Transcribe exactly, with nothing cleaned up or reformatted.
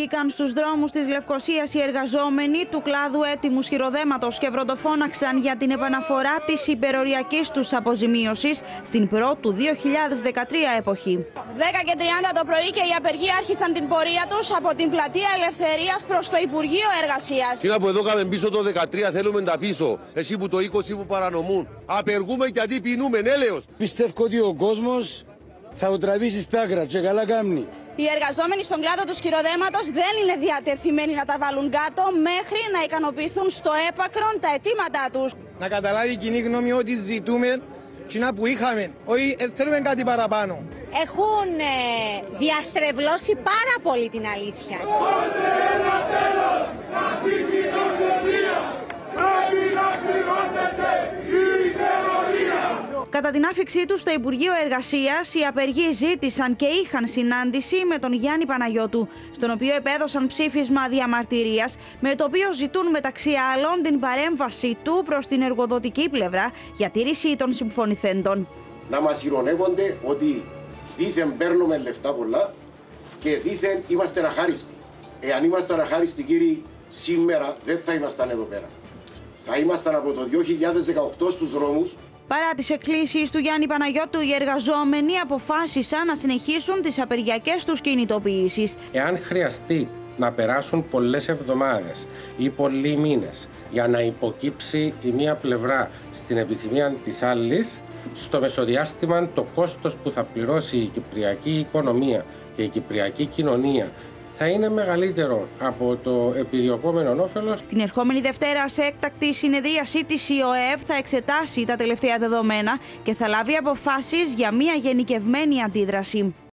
Βγήκαν στους δρόμους της Λευκωσίας οι εργαζόμενοι του κλάδου έτοιμου χειροδέματος και βροντοφώναξαν για την επαναφορά της υπεροριακής τους αποζημίωσης στην πρώτου δύο χιλιάδες δεκατρία εποχή. δέκα και τριάντα το πρωί και οι απεργοί άρχισαν την πορεία τους από την Πλατεία Ελευθερίας προς το Υπουργείο Εργασίας. Είναι από εδώ κάμε πίσω το δεκατρία, θέλουμε τα πίσω. Εσύ που το είκοσι που παρανομούν. Απεργούμε γιατί πεινούμε, έλεος. Πιστεύω ότι ο κόσμος θα το τραβήσει στα άκρα και καλά κάμνει. Οι εργαζόμενοι στον κλάδο του χειροδέματος δεν είναι διατεθειμένοι να τα βάλουν κάτω μέχρι να ικανοποιηθούν στο έπακρον τα αιτήματά τους. Να καταλάβει η κοινή γνώμη ότι ζητούμε κοινά που είχαμε, όχι θέλουμε κάτι παραπάνω. Έχουν ε, διαστρεβλώσει πάρα πολύ την αλήθεια. Κατά την άφιξή του στο Υπουργείο Εργασίας, οι απεργοί ζήτησαν και είχαν συνάντηση με τον Γιάννη Παναγιώτου, στον οποίο επέδωσαν ψήφισμα διαμαρτυρίας, με το οποίο ζητούν μεταξύ άλλων την παρέμβαση του προς την εργοδοτική πλευρά για τήρηση των συμφωνηθέντων. Να μας ειρωνεύονται ότι δήθεν παίρνουμε λεφτά πολλά και δήθεν είμαστε αχάριστοι. Εάν ήμασταν αχάριστοι, κύριοι, σήμερα δεν θα ήμασταν εδώ πέρα. Θα ήμασταν από το δύο χιλιάδες δεκαοκτώ στους δρόμους. Παρά τις εκκλήσεις του Γιάννη Παναγιώτου, οι εργαζόμενοι αποφάσισαν να συνεχίσουν τις απεργιακές τους κινητοποιήσεις. Εάν χρειαστεί να περάσουν πολλές εβδομάδες ή πολλοί μήνες για να υποκύψει η μία πλευρά στην επιθυμία της άλλης, στο μεσοδιάστημα το κόστος που θα πληρώσει η κυπριακή οικονομία και η κυπριακή κοινωνία θα είναι μεγαλύτερο από το επιδιωκόμενο όφελος. Την ερχόμενη Δευτέρα, σε έκτακτη συνεδρίαση της ι ο ε β, θα εξετάσει τα τελευταία δεδομένα και θα λάβει αποφάσεις για μια γενικευμένη αντίδραση.